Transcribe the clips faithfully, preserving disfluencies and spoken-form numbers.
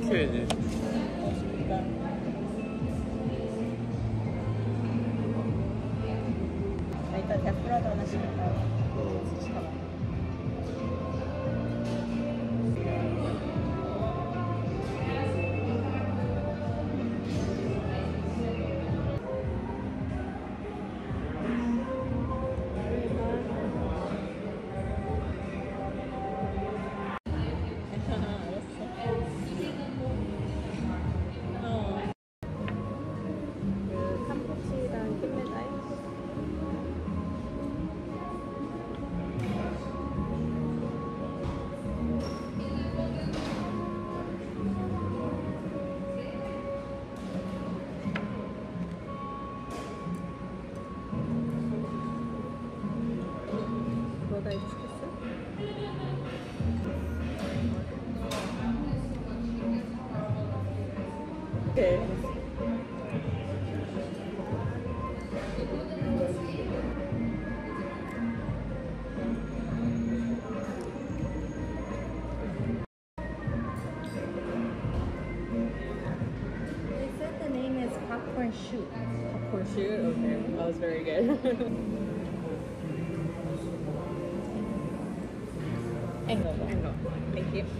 시켜야지. 맛있겠다. 일단 데프라도 하나 시킬까요? 시켜봐. 뭐다 이거 시켰어? 오케이. They said the name is popcorn shoot. Popcorn shoot? Okay, that was very good. Angle. Angle. Thank you.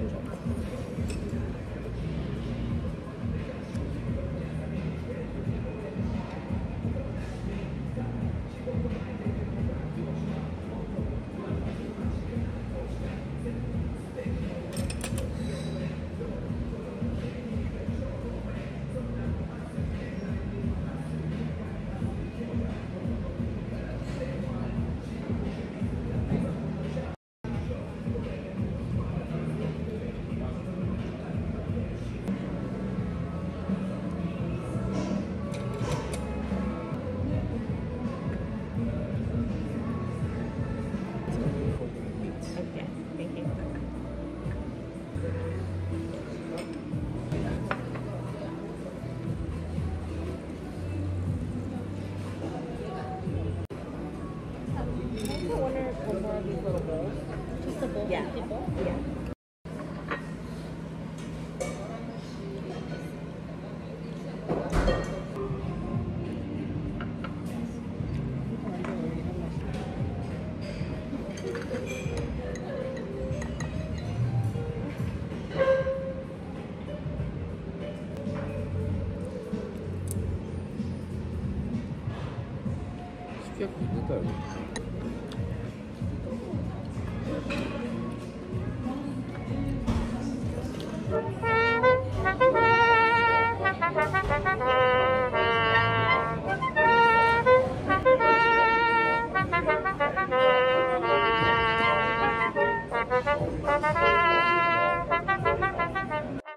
Okay, thank you. I also order one more of these little bowls. Just a bowl Yeah. for people? Yeah. 시켰고 있는다, 여기.